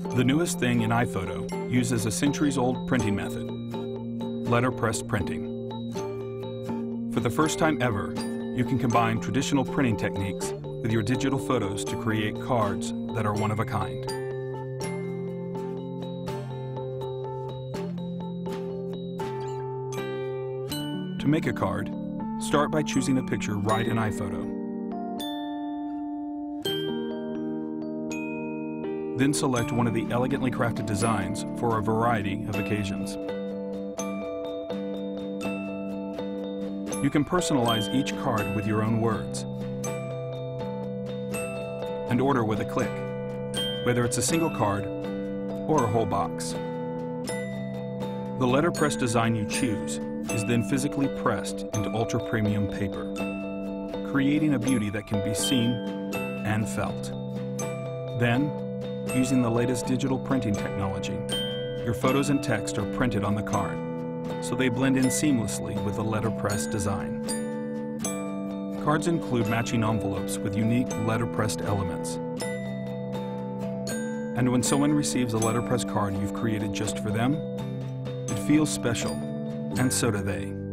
The newest thing in iPhoto uses a centuries-old printing method, letterpress printing. For the first time ever, you can combine traditional printing techniques with your digital photos to create cards that are one of a kind. To make a card, start by choosing a picture right in iPhoto. Then select one of the elegantly crafted designs for a variety of occasions. You can personalize each card with your own words and order with a click, whether it's a single card or a whole box. The letterpress design you choose is then physically pressed into ultra-premium paper, creating a beauty that can be seen and felt. Then, using the latest digital printing technology, your photos and text are printed on the card, so they blend in seamlessly with the letterpress design. Cards include matching envelopes with unique letterpressed elements. And when someone receives a letterpress card you've created just for them, it feels special, and so do they.